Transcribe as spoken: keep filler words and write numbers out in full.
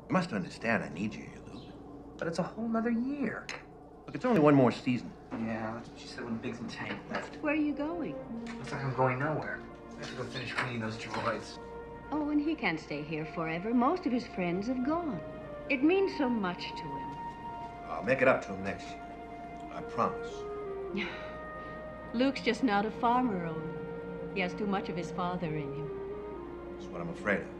You must understand I need you here, Luke. But it's a whole nother year. Look, it's only one more season. Yeah, that's what she said when Biggs and Tank left. Where are you going? Looks like I'm going nowhere. I have to go finish cleaning those droids. Oh, and he can't stay here forever. Most of his friends have gone. It means so much to him. I'll make it up to him next year. I promise. Luke's just not a farmer, Owen. He has too much of his father in him. That's what I'm afraid of.